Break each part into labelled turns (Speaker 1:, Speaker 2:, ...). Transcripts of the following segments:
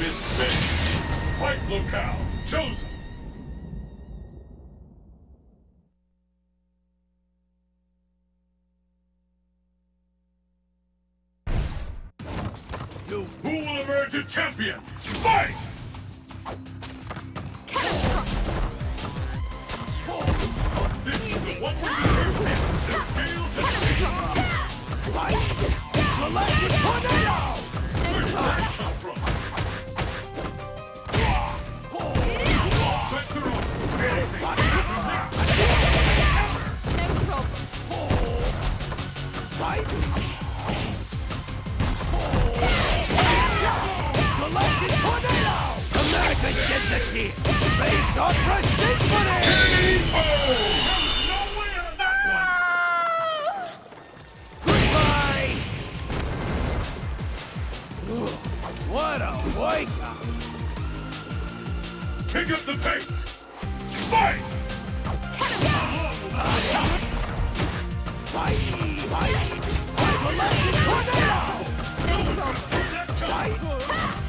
Speaker 1: this thing. Fight locale chosen. Who will emerge a champion? Fight! This is the one the scales and fight! Galactic tornado! Where did that come from? Sector on! Anything happens now! No problem. Fight! Galactic tornado! America gets the key! Face on Press Symphony! No way out of that one! Goodbye! What a wake-up! Pick up the pace! Fight! Fight! Fight! Galactic tornado! Fight!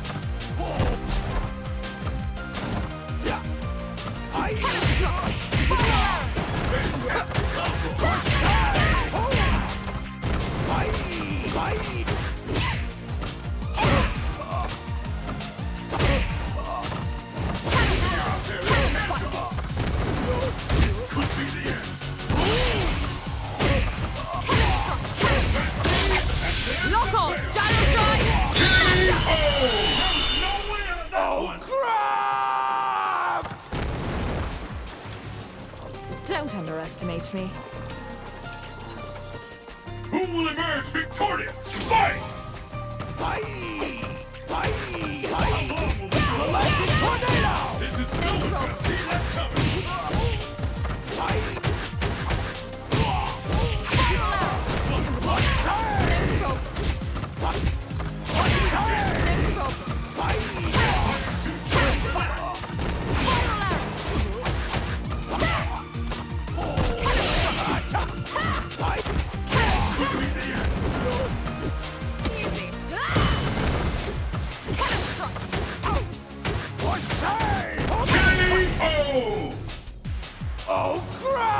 Speaker 2: Don't underestimate me.
Speaker 1: Who will emerge victorious? Fight! Fight! Fight! Fight! Galactic tornado! This is no one see that coming! Fight! Oh, crap!